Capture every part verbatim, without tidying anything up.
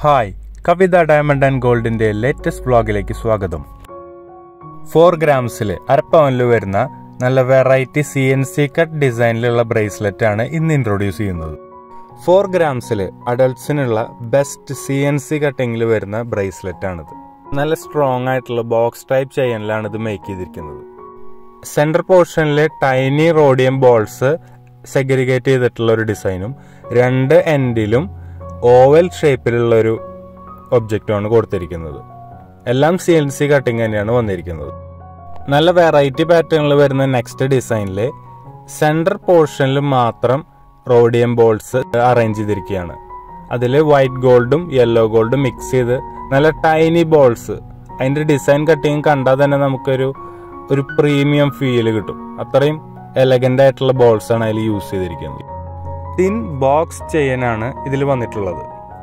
Hi, Kavitha diamond and ഗോൾഡിന്റെ latest വ്ളോഗിലേക്ക് സ്വാഗതം. ഫോർ ഗ്രാംസിൽ അരപ്പവനിൽ വരുന്ന നല്ല variety C N C cut ഡിസൈനിലുള്ള ബ്രേസ്ലെറ്റ് ആണ് ഇന്ന് ഇൻട്രൊഡ്യൂസ് ചെയ്യുന്നത്. ഫോർ ഗ്രാംസിൽ അഡൾട്ട്സിനുള്ള ബെസ്റ്റ് സി എൻ സി കട്ടിങ്ങിൽ വരുന്ന ബ്രേസ്ലെറ്റ് ആണിത്. നല്ല സ്ട്രോങ് ആയിട്ടുള്ള ബോക്സ് ടൈപ്പ് ചെയ്യാനിലാണ് ഇത് മേക്ക് ചെയ്തിരിക്കുന്നത്. സെന്റർ പോർഷനിലെ ടൈനി റോഡിയം ബോൾസ് സെഗ്രിഗേറ്റ് ചെയ്തിട്ടുള്ള ഒരു ഡിസൈനും രണ്ട് എൻഡിലും ഓവൽ ഷേപ്പിലുള്ള ഒരു ഒബ്ജക്റ്റുമാണ് കൊടുത്തിരിക്കുന്നത്. എല്ലാം സി എൻ സി കട്ടിങ് തന്നെയാണ് വന്നിരിക്കുന്നത്. നല്ല വെറൈറ്റി പാറ്റേണിൽ വരുന്ന നെക്സ്റ്റ് ഡിസൈനിലെ സെന്റർ പോർഷനിൽ മാത്രം റോഡിയം ബോൾസ് അറേഞ്ച് ചെയ്തിരിക്കുകയാണ്. അതിൽ വൈറ്റ് ഗോൾഡും യെല്ലോ ഗോൾഡും മിക്സ് ചെയ്ത് നല്ല ടൈനി ബോൾസ്. അതിൻ്റെ ഡിസൈൻ കട്ടിങ് കണ്ടാൽ തന്നെ നമുക്കൊരു ഒരു പ്രീമിയം ഫീല് കിട്ടും. അത്രയും എലഗന്റ് ആയിട്ടുള്ള ബോൾസ് ആണ് അതിൽ യൂസ് ചെയ്തിരിക്കുന്നത്. തിൻ ബോക്സ് ചെയിനാണ് ഇതിൽ വന്നിട്ടുള്ളത്.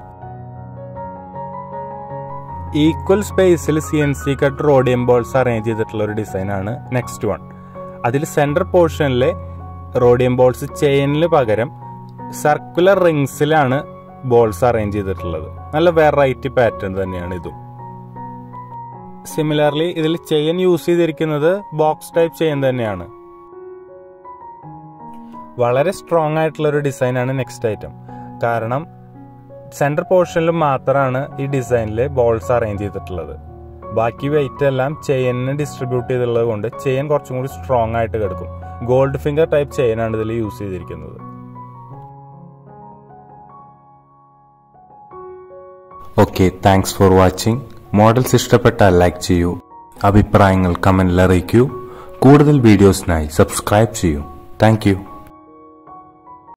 ഈക്വൽ സ്പേസിൽ C N C cut rhodium balls arrange ചെയ്തിട്ടുള്ള ഒരു ഡിസൈനാണ് നെക്സ്റ്റ് വൺ. അതിൽ സെന്റർ പോർഷനിലെ റോഡിയം ബോൾസ് ചെയിനിന് പകരം സർക്കുലർ റിങ്സിലാണ് ബോൾസ് അറേഞ്ച് ചെയ്തിട്ടുള്ളത്. നല്ല വെറൈറ്റി പാറ്റേൺ തന്നെയാണ് ഇതും. സിമിലർലി ഇതിൽ ചെയിൻ യൂസ് ചെയ്തിരിക്കുന്നത് ബോക്സ് ടൈപ്പ് ചെയിൻ തന്നെയാണ്. വളരെ സ്ട്രോങ് ആയിട്ടുള്ള ഒരു ഡിസൈനാണ് നെക്സ്റ്റ് ഐറ്റം. കാരണം സെന്റർ പോർഷനിൽ മാത്രമാണ് ഈ ഡിസൈനിൽ ബോൾസ് അറേഞ്ച് ചെയ്തിട്ടുള്ളത്. ബാക്കി വെയിറ്റ് എല്ലാം ചെയിനിന് ഡിസ്ട്രിബ്യൂട്ട് ചെയ്തിട്ടുള്ളത് കൊണ്ട് ചെയിൻ കുറച്ചും കൂടി സ്ട്രോങ് ആയിട്ട് കിടക്കും. ഗോൾഡ് ഫിംഗർ ടൈപ്പ് ചെയിനാണ് ഇതിൽ യൂസ് ചെയ്തിരിക്കുന്നത്. Okay, thanks for watching. Models ഇഷ്ടപ്പെട്ടാൽ ലൈക്ക് ചെയ്യൂ, അഭിപ്രായങ്ങൾ കമന്റിൽ അറിയിക്കൂ. കൂടുതൽ വീഡിയോസിനായി സബ്സ്ക്രൈബ് ചെയ്യൂ. Thank U.